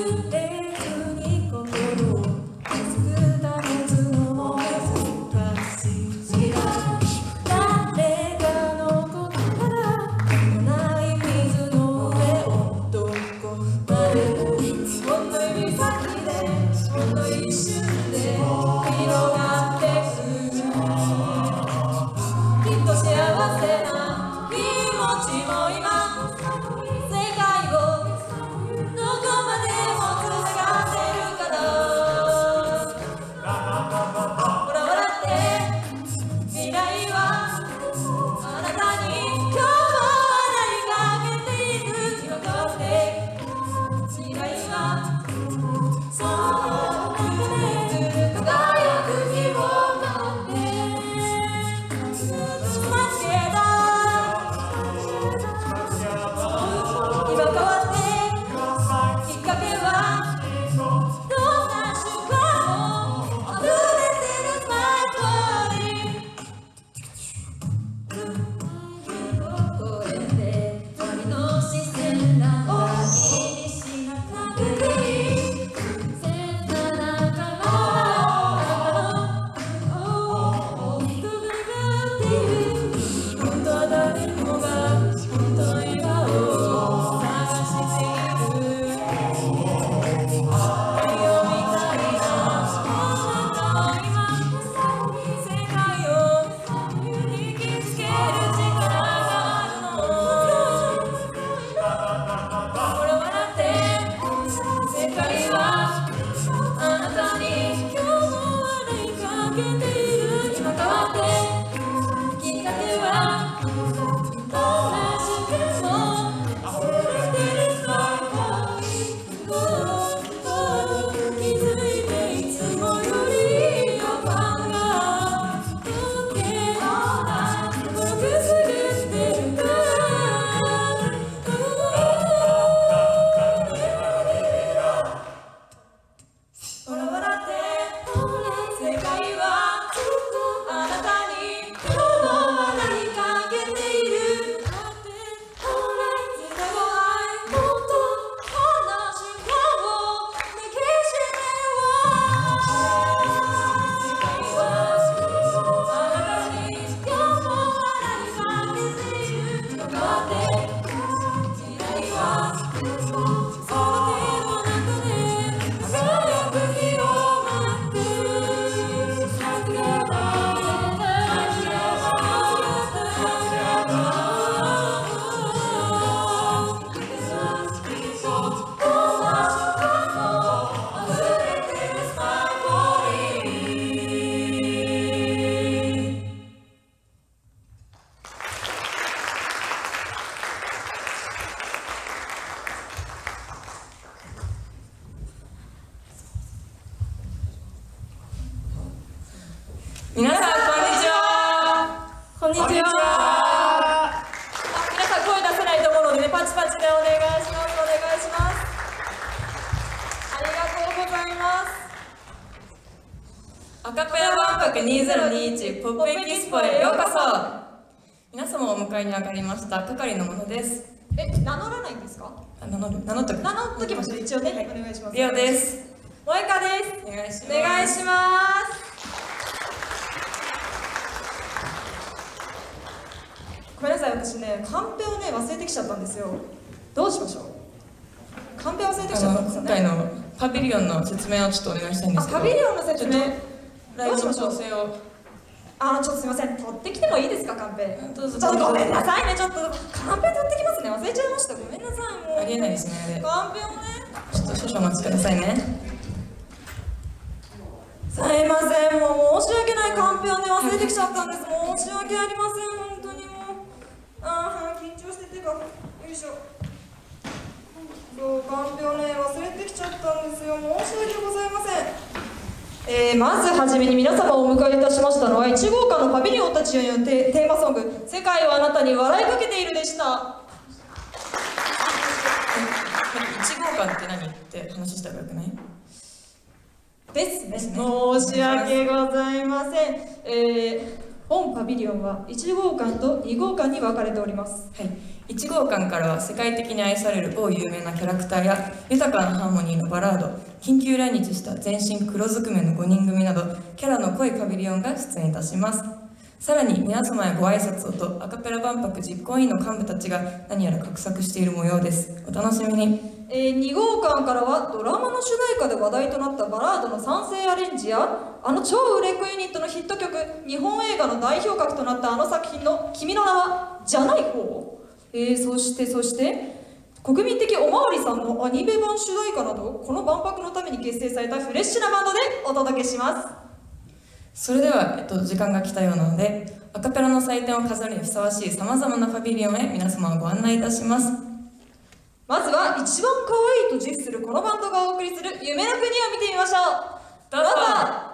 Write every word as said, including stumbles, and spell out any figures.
皆さんこんにちは。こんにちは。あ、皆さん声出せないと思うのでね、パチパチでお願いします。お願いします。ありがとうございます。アカペラ万博にせんにじゅういちポップエキスポへようこそ。皆様をお迎えに上がりました係のものです。 え、名乗らないんですか？ あ、名乗る、名乗っとく。 名乗っときましょう。一応ね、はい、お願いします。 リオです。 萌香です。 お願いします。 お願いします。ごめんなさい、私ね、カンペをね、忘れてきちゃったんですよ。どうしましょう。カンペ忘れてきちゃったんですよね。 今回のパビリオンの説明をちょっとお願いしたいんですけど。 あ、パビリオンの説明。 ライブの調整を。 あ、ちょっとすみません、取ってきてもいいですか、カンペ。 どうぞ。 ちょっとごめんなさいね、ちょっとカンペ取ってきますね、忘れちゃいました。ごめんなさい、もう。 ありえないですね。 カンペをね。 ちょっと少々お待ちくださいね。 すいません、もう申し訳ない、カンペをね、忘れてきちゃったんです。申し訳ありません、本当にもう。ああ、緊張しててか、よいしょ。そう、カンペをね、忘れてきちゃったんですよ。申し訳ございません。えー、まずはじめに皆様をお迎えいたしましたのはいち号館のパビリオンたちによるテーマソング「世界はあなたに笑いかけている」でした。いち号館って何って話したらよくない？ ですね。申し訳ございません。えー、 本パビリオンはいち号館とに号館に分かれております。 はい、いち号館からは世界的に愛される某有名なキャラクターや豊かなハーモニーのバラード、緊急来日した全身黒ずくめのごにん組などキャラの濃いパビリオンが出演いたします。さらに皆様へご挨拶をとアカペラ万博実行委員の幹部たちが何やら画策している模様です。お楽しみに。 えー、に号館からはドラマの主題歌で話題となったバラードの賛成アレンジやあの超売れっ子ユニットのヒット曲、日本映画の代表格となったあの作品の「君の名は」じゃない方、えー、そしてそして国民的おまわりさんのアニメ版主題歌などこの万博のために結成されたフレッシュなバンドでお届けします。 それでは、えっと、時間が来たようなのでアカペラの祭典を飾るにふさわしいさまざまなパビリオンへ皆様をご案内いたします。 まずは一番可愛いと自負するこのバンドがお送りする夢の国を見てみましょう。どうぞ。